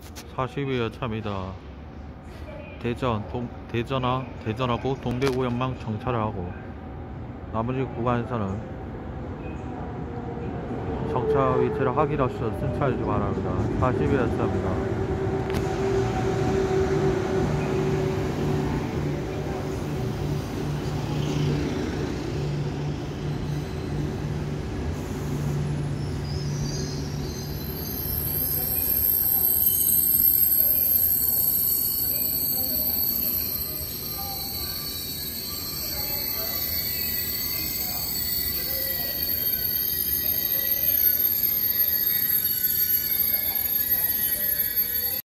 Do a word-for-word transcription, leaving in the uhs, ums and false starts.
사십 여 차입니다. 대전, 동, 대전하, 대전하고 동대구연망 정차를 하고 나머지 구간에서는 정차 위치를 확인하셔서 승차하시기 바랍니다. 사십 여 차입니다.